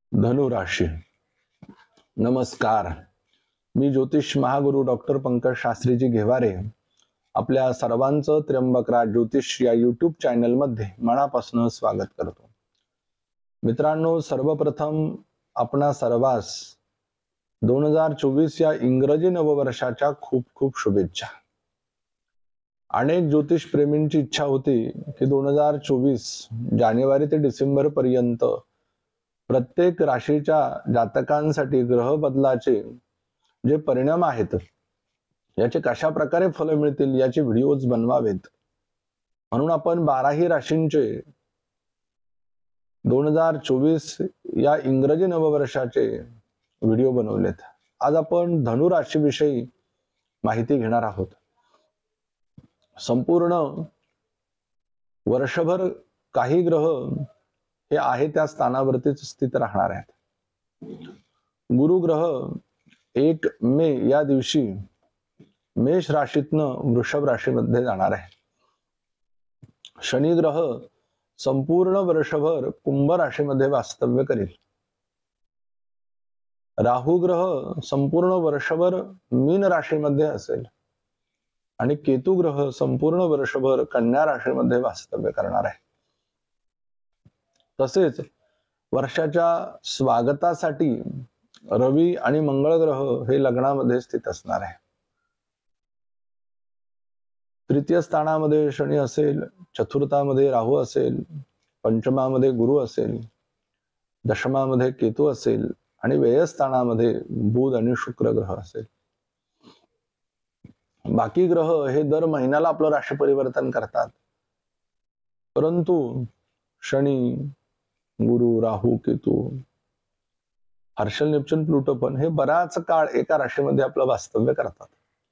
धनु राशी. नमस्कार. मी ज्योतिष महागुरु डॉक्टर पंकज शास्त्रीजी घेवारे आपल्या सर्वांचं त्र्यंबकराज ज्योतिष या युट्यूब चॅनल मध्ये मनापासून स्वागत करतो. मित्रांनो, सर्वप्रथम आपणा सर्वांस 2024 या इंग्रजी नववर्षाच्या खूप खूप शुभेच्छा. अनेक ज्योतिष प्रेमींची इच्छा होती की 2024 जानेवारी ते डिसेंबर पर्यंत प्रत्येक राशीच्या जातकांसाठी ग्रह बदलाचे जे परिणाम आहेत याचे कशा प्रकारे फल मिळतील याचे व्हिडिओज बनवावेत. म्हणून आपण 12ही राशींचे 2024 या इंग्रजी नववर्षाचे व्हिडिओ बनवलेत. आज आपण धनु राशीविषयी माहिती घेणार आहोत. संपूर्ण वर्षभर काही ग्रह हे आहे त्या स्थानावरतीच स्थित राहणार आहेत. गुरु ग्रह 1 मे या दिवशी मेष राशीतनं वृषभ राशीमध्ये जाणार आहे. शनी ग्रह संपूर्ण वर्षभर कुंभ राशीमध्ये वास्तव्य करेल. राहू ग्रह संपूर्ण वर्षभर मीन राशीमध्ये असेल आणि केतू ग्रह संपूर्ण वर्षभर कन्या राशीमध्ये वास्तव्य करणार आहे. तसेच वर्षाच्या स्वागतासाठी रवी आणि मंगळ ग्रह हे लग्नामध्ये स्थित असणार आहे. तृतीय स्थानामध्ये शनी असेल, चतुर्थामध्ये राहू असेल, पंचमामध्ये गुरु असेल, दशमामध्ये केतू असेल आणि व्ययस्थानामध्ये बुध आणि शुक्र ग्रह असेल. बाकी ग्रह हे दर महिन्याला आपलं राशी परिवर्तन करतात, परंतु शनी, गुरु, राहू, केतू, हर्षल, नेपच्यून, प्लुटो पण हे बराच काळ एका राशीमध्ये आपलं वास्तव्य करतात.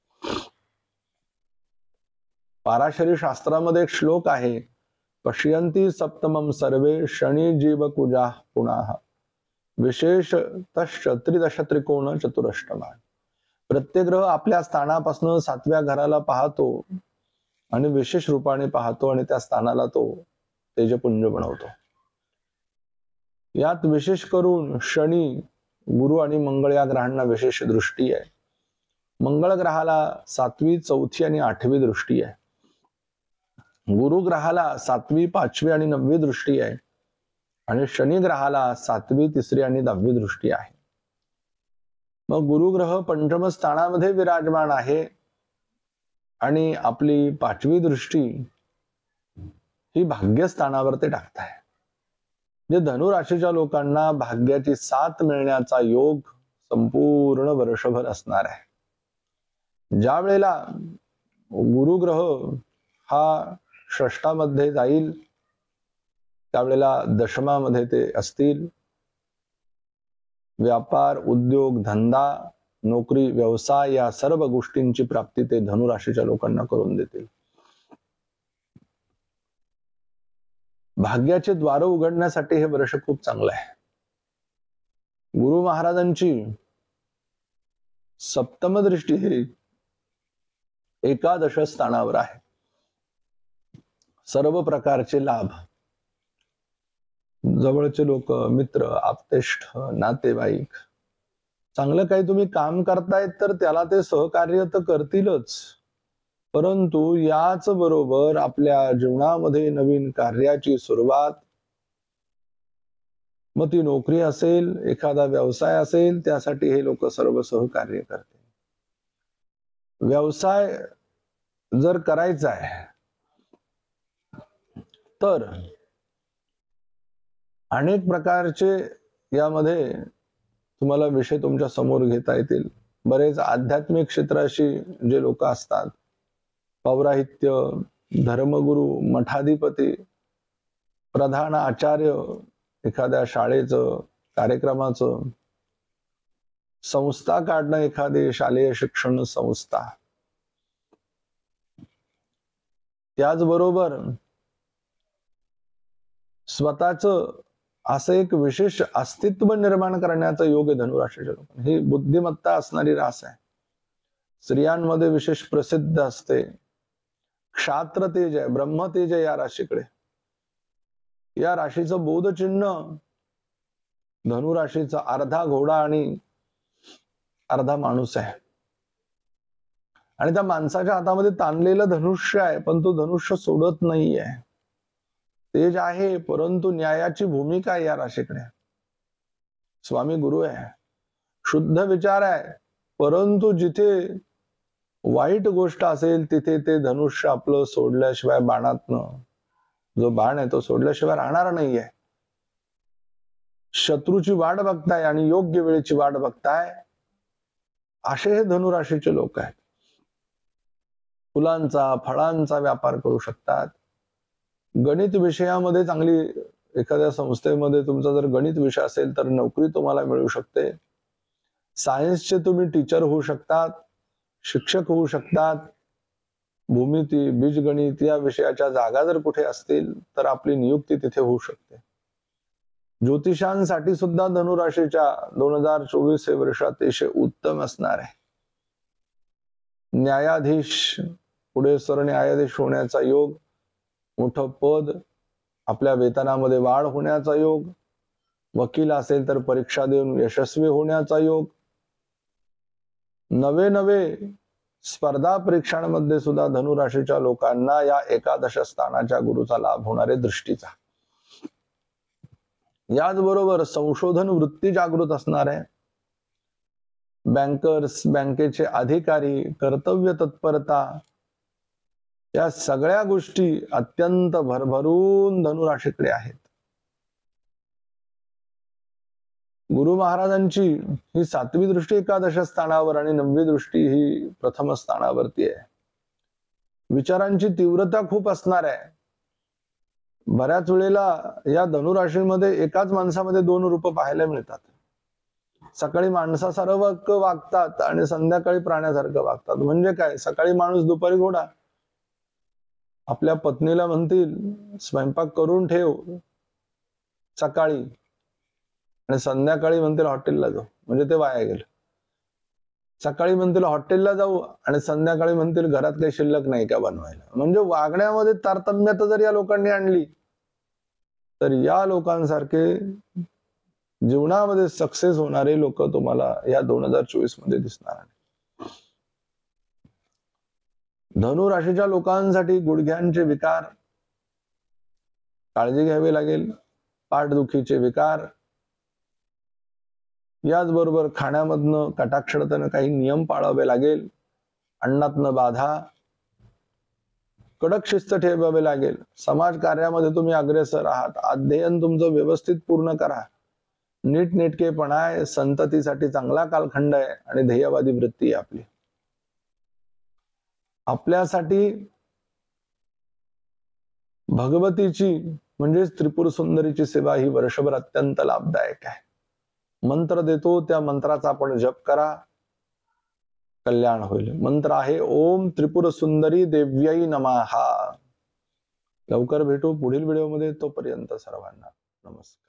पाराशरी शास्त्रामध्ये एक श्लोक आहे, पश्यन्ति सप्तमं सर्वे शनी जीव कुजा पुनः विशेष त्रिदश त्रिकोण चतुरष्टमा. प्रत्येक ग्रह आपल्या स्थानापासून 7व्या घराला पाहतो आणि विशेष रूपाने पाहतो आणि त्या स्थानाला तो तेजपुंज बनवतो. यात विशेष करून शनी, गुरु आणि मंगळ या ग्रहांना विशेष दृष्टी आहे. मंगळ ग्रहाला 7वी, 4थी आणि 8वी दृष्टी आहे. गुरु ग्रहाला 7वी, 5वी आणि 9वी दृष्टी आहे आणि शनी ग्रहाला 7वी, 3री आणि 10वी दृष्टी आहे. मग गुरु ग्रह पंचम स्थानामध्ये विराजमान आहे आणि आपली 5वी दृष्टी ही भाग्यस्थानावर ते टाकत आहे. जे धनु राशीच्या लोकांना भाग्याची साथ मिळण्याचा योग संपूर्ण वर्षभर असणार आहे. ज्या वेळेला गुरु ग्रह हा षष्ठामध्ये जाईल त्यावेळेला दशमामध्ये ते असतील. व्यापार, उद्योग, धंदा, नोकरी, व्यवसाय या सर्व गोष्टींची प्राप्ती ते धनु राशीच्या लोकांना करून देतील. भाग्याचे द्वार उघडण्यासाठी हे वर्ष खूप चांगलं आहे. गुरु महाराजांची सप्तम दृष्टी ही एकादश स्थानावर आहे. सर्व प्रकारचे लाभ, जवळचे लोक, मित्र, आप्तेष्ट, नातेवाईक, चांगलं काही तुम्ही काम करतायत तर त्याला ते सहकार्य तर करतीलच, परंतु याच बरोबर आपल्या जीवनामध्ये नवीन कार्याची सुरुवात, मग ती नोकरी असेल, एखादा व्यवसाय असेल, त्यासाठी हे लोक सर्व सहकार्य करतील. व्यवसाय जर करायचा आहे तर अनेक प्रकारचे यामध्ये तुम्हाला विषय तुमच्या समोर घेता येतील. बरेच आध्यात्मिक क्षेत्राशी जे लोक असतात, पौराहित्य, धर्मगुरु, मठाधिपती, प्रधान आचार्य, एखाद्या शाळेचं, कार्यक्रमाचं, संस्था काढणं, एखादी शालेय शिक्षण संस्था, त्याचबरोबर स्वतःच असं एक विशेष अस्तित्व निर्माण करण्याचा योग धनु राशीच्या लोकांना. ही बुद्धिमत्ता असणारी रास आहे. स्त्रियांमध्ये विशेष प्रसिद्ध असते. क्षात्र तेज आहे, ब्रह्म तेज आहे या राशीकडे. या राशीचं बोधचिन्ह धनुराशीचा अर्धा घोडा आणि अर्धा माणूस आहे, आणि त्या माणसाच्या हातामध्ये ताणलेलं धनुष्य आहे, पण तो धनुष्य सोडत नाहीये. तेज आहे, परंतु न्यायाची भूमिका आहे या राशीकडे. स्वामी गुरु आहे, शुद्ध विचार आहे, परंतु जिथे वाईट गोष्ट असेल तिथे ते धनुष्य आपलं सोडल्याशिवाय, बाणातनं जो बाण आहे तो सोडल्याशिवाय राहणार नाहीये. शत्रूची वाट बघताय आणि योग्य वेळेची वाट बघताय, असे हे धनुराशीचे लोक आहेत. फुलांचा फळांचा व्यापार करू शकतात. गणित विषयामध्ये चांगली, एखाद्या संस्थेमध्ये तुमचा जर गणित विषय असेल तर नोकरी तुम्हाला मिळू शकते. सायन्सचे तुम्ही टीचर होऊ शकतात, शिक्षक होऊ शकतात. भूमिती, बीजगणित या विषयाच्या जागा जर कुठे असतील तर आपली नियुक्ती तिथे होऊ शकते. ज्योतिषांसाठी सुद्धा धनुराशीच्या 2024 हे वर्ष अतिशय उत्तम असणार आहे. न्यायाधीश, पुढे सरन्यायाधीश होण्याचा योग, मोठं पद, आपल्या वेतनामध्ये वाढ होण्याचा योग, वकील असेल तर परीक्षा देऊन यशस्वी होण्याचा योग, नवे स्पर्धा परीक्षांमध्ये सुद्धा धनुराशीच्या लोकांना या एकादश स्थानाच्या गुरुचा लाभ होणारे दृष्टीचा. याचबरोबर संशोधन वृत्ती जागृत असणार आहे. बँकर्स, बँकेचे अधिकारी, कर्तव्य तत्परता, या सगळ्या गोष्टी अत्यंत भरभरून धनुराशीकडे आहेत. गुरु महाराजांची ही 7वी दृष्टी एकादश स्थानावर आणि 9वी दृष्टी ही प्रथम स्थानावरती आहे. विचारांची तीव्रता खूप असणार आहे. बऱ्याच वेळेला या धनुराशीमध्ये एकाच माणसामध्ये 2 रूप पाहायला मिळतात. सकाळी माणसासारखं वागतात आणि संध्याकाळी प्राण्यासारखं वागतात. म्हणजे काय, सकाळी माणूस दुपारी घोडा. आपल्या पत्नीला म्हणतील स्वयंपाक करून ठेव सकाळी, आणि संध्याकाळी म्हणतील हॉटेलला जाऊ, म्हणजे ते वाया गेलं. सकाळी म्हणतील हॉटेलला जाऊ आणि संध्याकाळी म्हणतील घरात काही शिल्लक नाही का बनवायला. म्हणजे वागण्यामध्ये तारतम्यता जर या लोकांनी आणली तर या लोकांसारखे जीवनामध्ये सक्सेस होणारे लोक तुम्हाला या 2024 मध्ये दिसणार आहेत. धनुराशीच्या लोकांसाठी गुडघ्यांचे विकार काळजी घ्यावी लागेल, पाठदुखीचे विकार, याचबरोबर खाण्यामधनं कटाक्षाने काही नियम पाळावे लागेल, अन्नातनं बाधा, कडक शिस्त ठेवावे लागेल. समाज कार्यामध्ये तुम्ही अग्रेसर आहात, अध्ययन तुमचं व्यवस्थित पूर्ण करा, नीटनेटकेपणा आहे, संततीसाठी चांगला कालखंड आहे आणि ध्येयवादी वृत्ती आहे आपली. आपल्यासाठी भगवतीची म्हणजेच त्रिपुर सुंदरीची सेवा ही वर्षभर अत्यंत लाभदायक आहे. मंत्र देतो, त्या मंत्राचा आपण जप करा, कल्याण होईल. मंत्र आहे ओम त्रिपुर सुंदरी देव्यै नमः. लवकर भेटू पुढील व्हिडिओमध्ये. तोपर्यंत सर्वांना नमस्कार.